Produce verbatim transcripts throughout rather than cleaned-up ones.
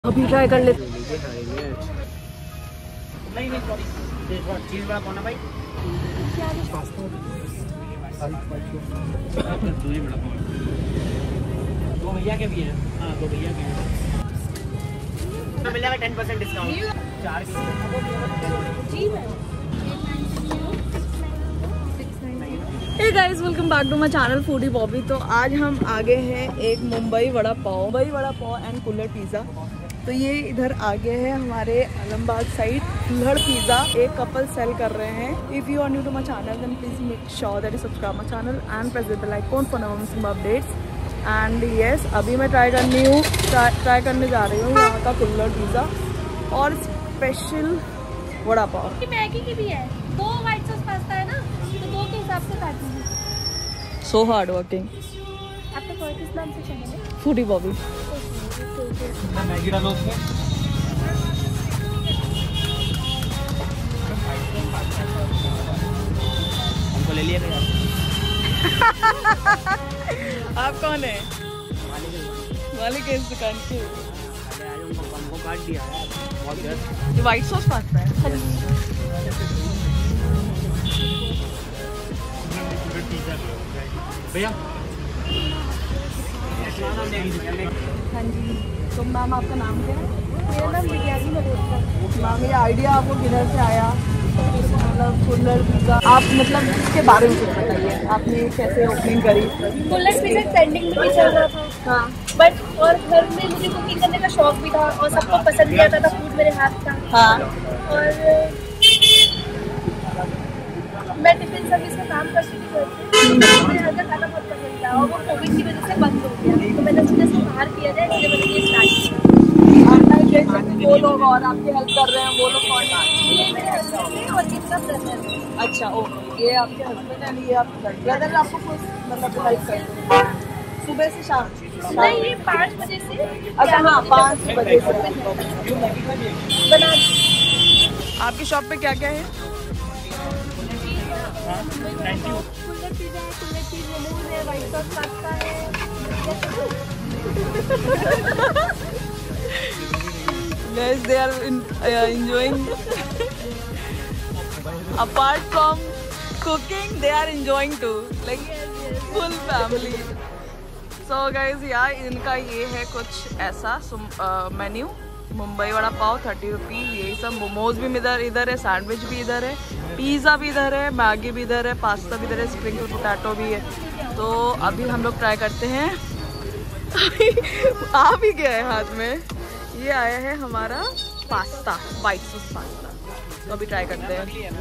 अभी ट्राई कर लेते। नहीं नहीं सॉरी चीज बड़ा कौन है भाई? दूरी बड़ा कौन? दो भैया के भी हैं। हाँ दो भैया के हैं। तो मिलेगा टेन परसेंट डिस्काउंट। चार hey guys, welcome back to my channel foodie Bobby. तो आज हम आगे हैं एक मुंबई वड़ा पाव मुंबई वड़ा पाव एंड कुल्हड़ पिज़्ज़ा। तो ये इधर आगे है हमारे आलमबाग साइड कुल्हड़ पिज़्ज़ा। एक कपल सेल कर रहे हैं। If you are new to my channel then please make sure that you subscribe my channel and press the bell icon for never missing updates. And yes, अभी मैं try करनी हूँ try करने जा रही हूँ यहाँ का कुल्हड़ पिज़्ज़ा और स्पेशल वड़ा पाव। मैगी की भी है, दो व्हाइट सॉस पास्ता है ना, तो दो के हिसाब से काटनी है। So hard working. आपका कोई किस नाम से चैनल है? फूडी बॉबी। मैगी डालो उसमें। हमको ले लिया यार। आप कौन है? मालिक है इस दुकान के। हमको काट दिया है बहुत देर। ये व्हाइट सॉस पास्ता है। भैया हाँ जी, तो मैम आपका नाम क्या है? मेरा नाम विद्यार्थी मल्होत्रा। मैम ये आइडिया आपको किधर से आया? मतलब कुल्हड़ पिज़्ज़ा आप मतलब इसके बारे में कुछ बताइए, आपने कैसे ओपनिंग करी? कुल्हड़ पिज़्ज़ा ट्रेंडिंग में भी चल रहा था। हाँ, बट और घर में मुझे कुकिंग करने का शौक भी था और सबको पसंद भी आता था, फूड मेरे हाथ का। हाँ। और मैं टिफिन सर्विस का काम करती थी, मुझे घर का खाना बहुत पसंद था और वो कोविड की वजह से बंद हो गया, तो मैंने सोचा इसको बाहर किया जाए, इसलिए मैंने ये स्टार्ट किया। वो लोग और आपकी हेल्प कर रहे हैं, वो लोग कौन? ये मेरे हस्बैंड है और इसका ब्रदर है। अच्छा, ओके, ये आपके हस्बैंड है, ये आपके ब्रदर आपको कुछ मतलब हेल्प करते हैं सुबह से शाम? नहीं, ये पाँच बजे से। अच्छा हाँ, पाँच बजे से बना। आपकी शॉप पे क्या क्या है? Thank you. कुल्हड़ पिज़्ज़ा है, कुल्हड़ चीज़ मोमोज है, व्हाइट सॉस पास्ता है। Guys, they are in, uh, enjoying. Apart from cooking, they are enjoying too. Like full family. So guys, yeah, इनका ये है कुछ ऐसा menu. Mumbai vada pav thirty rupees, यही सब। मोमोज भी इधर इधर है, सैंडविच भी इधर है, पिज़्ज़ा भी इधर है, मैगी भी इधर है, पास्ता भी इधर है, स्प्रिंकल पोटैटो भी है। तो अभी हम लोग ट्राई करते हैं। आ भी गया है हाथ में। ये आया है हमारा पास्ता, व्हाइट सॉस पास्ता। तो अभी ट्राई करते हैं।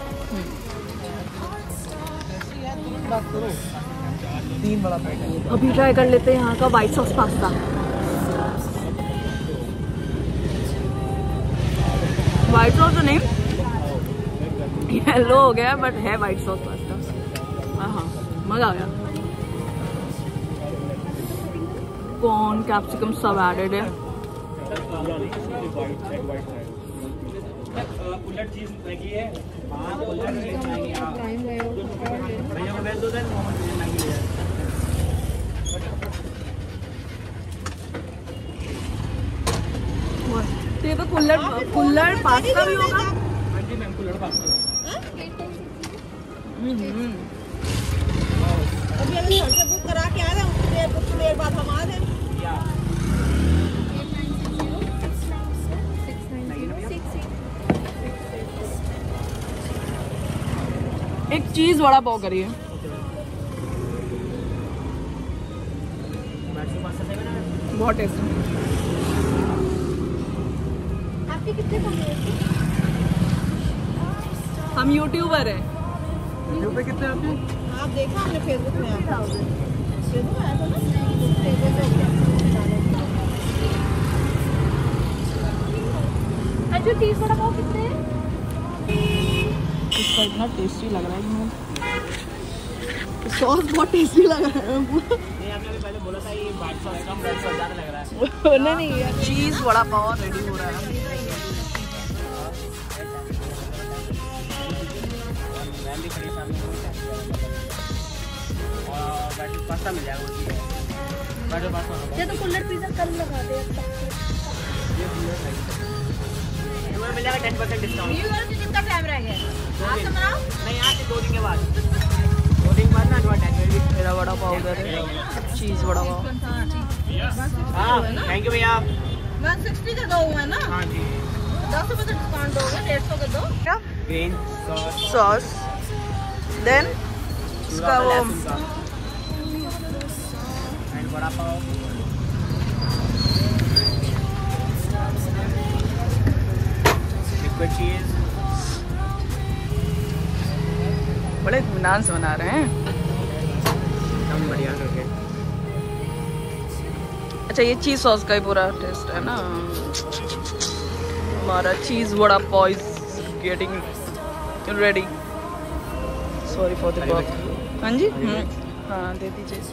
तीन बड़ा पैकेट। अभी ट्राई कर लेते हैं यहाँ का white sauce pasta. White sauce तो नहीं, येलो हो गया बट है व्हाइट सॉस पास्ता। हाँ, मजा आ गया। कॉर्न, कैप्सिकम सब एडेड है। कुल्हड़ चीज मैगी है। हाँ, कुल्हड़ चीज मैगी। हाँ, भैया को भेज दो देन मोमोज मैगी ले। तो ये तो कुल्हड़ कुल्हड़ पास्ता भी होगा? हाँ जी मैम, कुल्हड़ पास्ता। हम्म, अभी अगर घर से बुक करा के आ रहे हैं, देर कुछ देर बाद हम आ रहे हैं। एक चीज वड़ा पाव करिए। बहुत टेस्टी। आपके कितने फॉलोअर्स हैं? हम यूट्यूबर हैं। यूट्यूब पे कितने आते हैं? आप देखा हमने फेसबुक में आया फेसबुक में आया था ना। अच्छा, चीज वड़ा पाव कितने हैं? इसका इतना टेस्टी लग रहा है, सॉस बहुत टेस्टी लग रहा है। नहीं, आपने अभी पहले बोला था ये व्हाइट सॉस कम, रेड सॉस ज़्यादा लग रहा है। नहीं नहीं, चीज वड़ा पाव रेडी हो रहा है। और पास्ता मिल जाएगा। ये तो कुल्हड़ पिज़्ज़ा कल लगा दे। मिल जाएगा ten percent discount. New year से कितना टाइम रह गया? आज से मनाओ? नहीं, आज से दो दिन के बाद। दो दिन के बाद ना थोड़ा टाइम। मेरा वड़ा पाव उधर है, चीज वड़ा पाव। हाँ, थैंक यू भैया। वन सिक्सटी का दो हुआ ना? हाँ जी। दस रुपए का डिस्काउंट दोगे, डेढ़ सौ का दो। क्या? Green sauce. सॉस, देन इसका वो एंड वड़ा पाव। लिक्विड चीज। बड़े इत्मीनान से बना रहे हैं। एकदम बढ़िया करके। अच्छा, ये चीज सॉस का ही पूरा टेस्ट है ना। हमारा cheese vada pav is getting ready. Sorry for the cock. हाँ जी, हाँ दे दीजिए।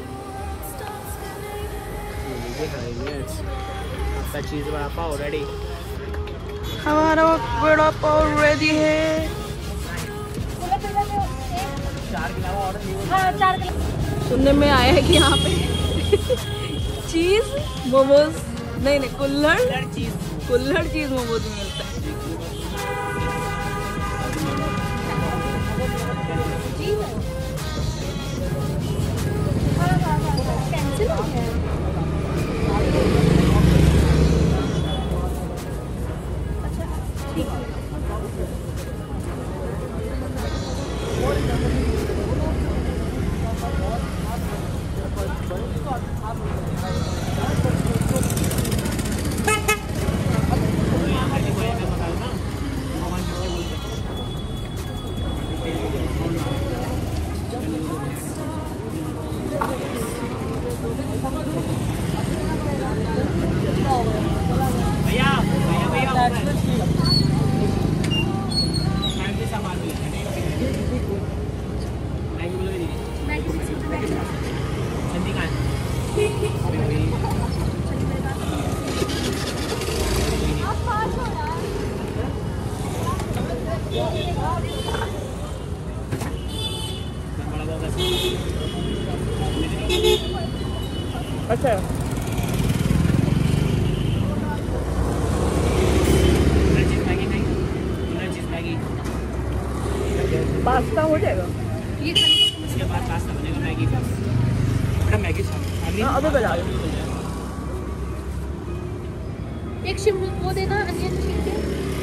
चीज वड़ा पाव रेडी। हमारा वड़ा पाव रेडी है। चार के अलावा ऑर्डर नहीं। हाँ, चार किलो। सुनने में आया है कि यहाँ पे चीज मोमोज नहीं नहीं कुल्हड़ चीज कुल्हड़ चीज मोमोज मिलता है। हाँ हाँ हाँ, पेंसिल हो गया। भैया भैया भैया सामान जल्दी खाएं। अच्छा, पास्ता हो जाएगा। ये खाली उसके बाद पास्ता बनेगा। मैगी बेटा, मैगी हाँ, अभी बजा दो। एक शिमला वो देना, अनियन छील के।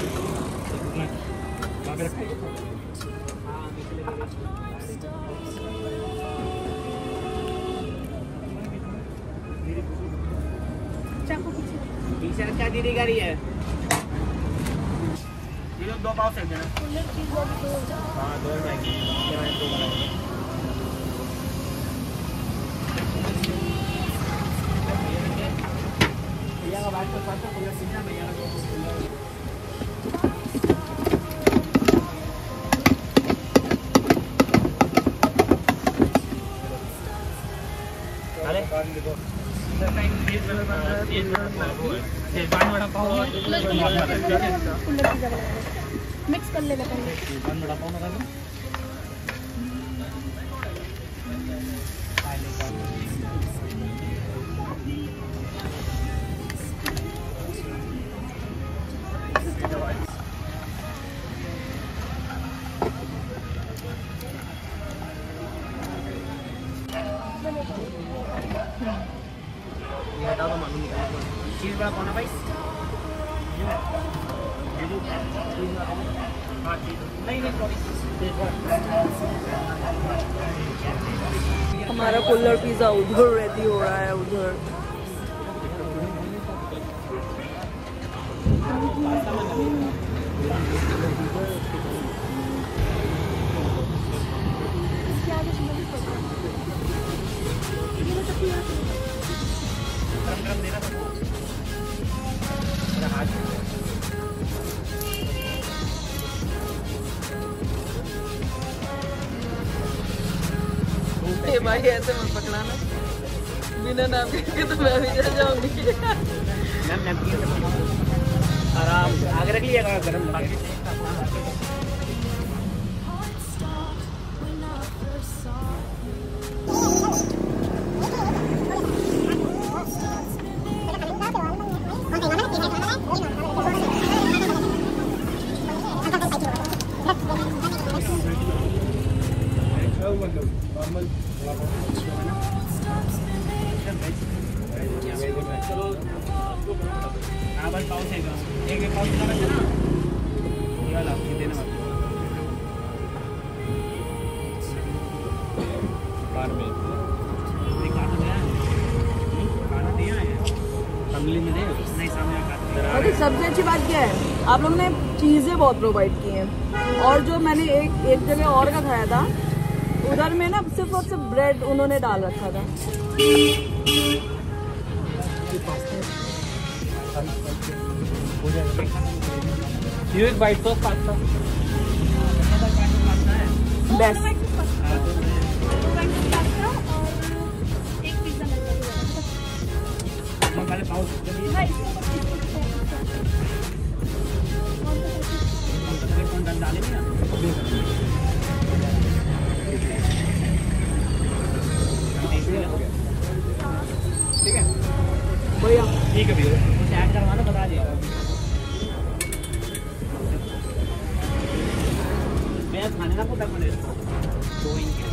चाकू पीछे। पीछे क्या दीदी कर रही है? ये लोग दो पाव सेक देना। कुल्हड़ चीज वो भी दो हो जाए। हाँ, दो मैगी। ये मैंने दो बनाई। भैया का बात तो पास कुल्हड़ सीखना भैया का कुल्हड़। मिक्स कर लेना पहले। ये हटाओ तो मालूम निकाल। चीज बड़ा कौन है भाई? हाँ, चीज नहीं नहीं सॉरी। हमारा कुल्हड़ पिज्जा उधर रेडी हो रहा है, उधर। ए भाई, ऐसे मत पकड़ाना, बिना नाम के तो मैं भी चल जाऊंगी। मैम नमकीन से आराम से आगे रख लीजिएगा गरम आगे। डबल पाउच है एक एक पाउच लगा है ना ये वाला ये देना मत बार में दिखाना दिया खाना दिया है फैमिली में दे नहीं सामने आकर अरे सबसे अच्छी बात क्या है, आप लोगों ने चीज़ें बहुत प्रोवाइड की हैं। और जो मैंने एक एक जगह और का खाया था, उधर में ना सिर्फ और सिर्फ ब्रेड उन्होंने डाल रखा था। ये एक बाइट सॉस पास्ता बेस्ट। एक पिज्जा मिल जाएगा। पहले पाउच डालेंगे ना ठीक है बढ़िया। ठीक है भैया कुछ ऐड करवाना बता दिएगा मैं खाने ना पता पड़े दो इनके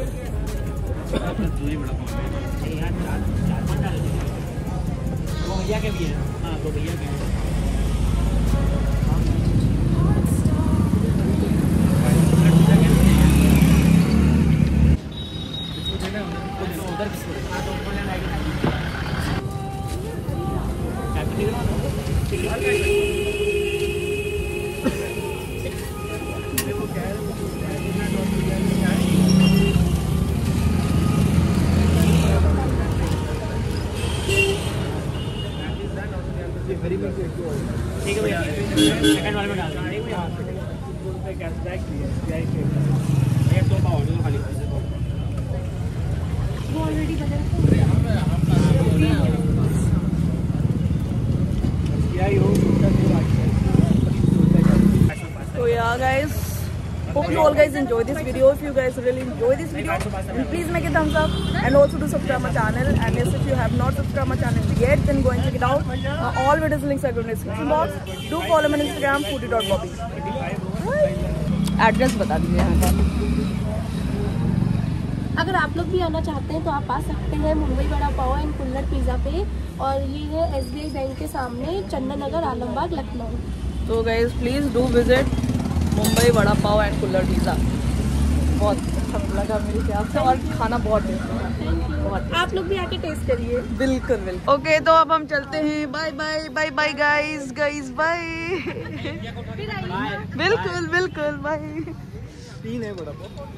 दूरी बड़ा कौन है यार चार चार पाँच डाल दो भैया के भी है हाँ दो भैया के उधर हाँ तो उनको लेना ठीक है भैया सेकंड वाले में डाल दो ठीक है एक दो पाव दो खाली वो ऑलरेडी बना So yeah guys, hope you all guys enjoy this video. If you guys really enjoy this video, then please make a thumbs up and also do subscribe my channel. And yes, if you have not subscribed my channel yet, then go and check it out. Uh, all videos links are in the description box. Do follow me on Instagram foodie dot bobby. Address बता दीजिए यहाँ का। अगर आप लोग भी आना चाहते हैं तो आप आ सकते हैं मुंबई वड़ा पाव एंड कुल्लड़ पिज़्ज़ा पे, और ये है एस बी आई बैंक के सामने, चंदन नगर, आलमबाग, लखनऊ। तो guys please do visit Mumbai vada pav and kulhad pizza. बहुत अच्छा लगा मेरे ख्याल से, और खाना बहुत टेस्टी है। बहुत आप लोग भी आके टेस्ट करिए। बिल्कुल बिल्कुल। ओके तो अब हम चलते हैं। Bye bye bye bye guys guys bye. बिल्कुल बिल्कुल बाय। तीन है बड़ा